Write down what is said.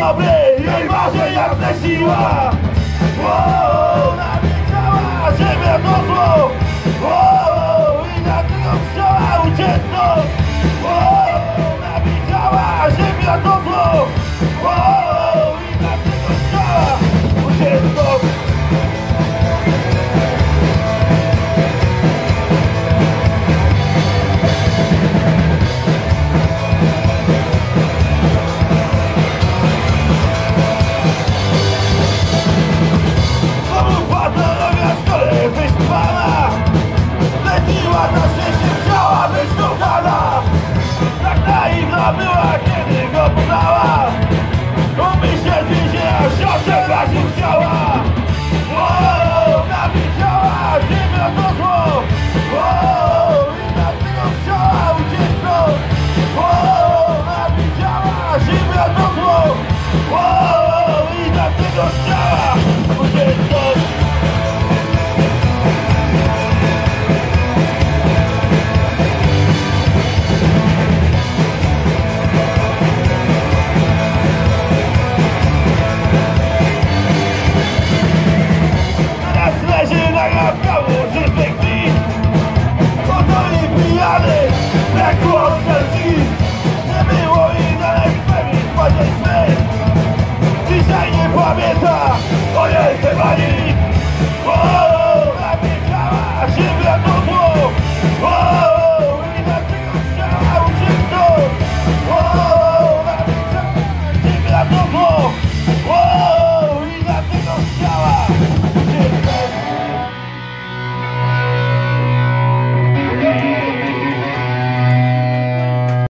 dobry, jej marzeń jasna siła. Nawiedziała ziemia to zło. I dlatego chciała ucieknąć. Nawiedziała ziemia to zło. I dlatego chciała ucieknąć. Była, kiedy go poznała. Umyj się z więzienia, siostrze właśnie chciała. Nawiedziała ziemia to zło. I dlatego chciała ucieknąć. Nawiedziała ziemia to zło. I dlatego chciała ucieknąć. Jak koncercie, nie było i dalej pewnie macie sny. Dzisiaj nie pamięta o jej chyba nikt. Nawiedziała ziemia to zło. I dlatego chciała ucieknąć. Nawiedziała ziemia to zło. I dlatego chciała